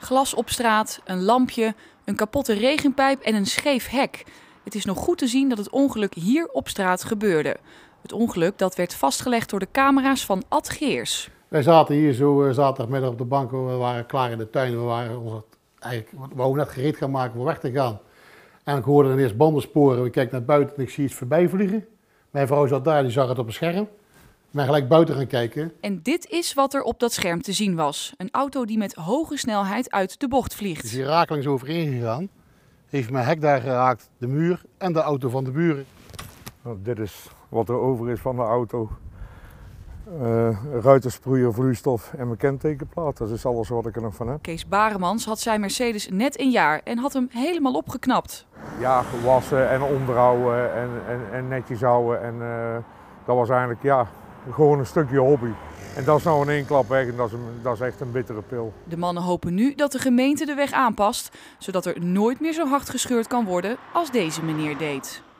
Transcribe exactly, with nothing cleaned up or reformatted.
Glas op straat, een lampje, een kapotte regenpijp en een scheef hek. Het is nog goed te zien dat het ongeluk hier op straat gebeurde. Het ongeluk dat werd vastgelegd door de camera's van Ad Geers. Wij zaten hier zo uh, zaterdagmiddag op de bank, we waren klaar in de tuin. We waren ons eigenlijk, we wouden net gereed gaan maken om weg te gaan. En ik hoorde ineens bandensporen, ik kijk naar buiten en ik zie iets voorbij vliegen. Mijn vrouw zat daar, die zag het op een scherm. Ik ben gelijk buiten gaan kijken. En dit is wat er op dat scherm te zien was. Een auto die met hoge snelheid uit de bocht vliegt. Het is hier rakelings overheen gegaan. Heeft mijn hek daar geraakt, de muur en de auto van de buren. Nou, dit is wat er over is van de auto. Uh, ruitensproeier, vloeistof en mijn kentekenplaat. Dat is alles wat ik er nog van heb. Kees Baremans had zijn Mercedes net een jaar en had hem helemaal opgeknapt. Ja, wassen en onderhouden en, en, en netjes houden. En, uh, dat was eigenlijk ja, gewoon een stukje hobby. En dat is nou in één klap weg en dat is, een, dat is echt een bittere pil. De mannen hopen nu dat de gemeente de weg aanpast, zodat er nooit meer zo hard gescheurd kan worden als deze meneer deed.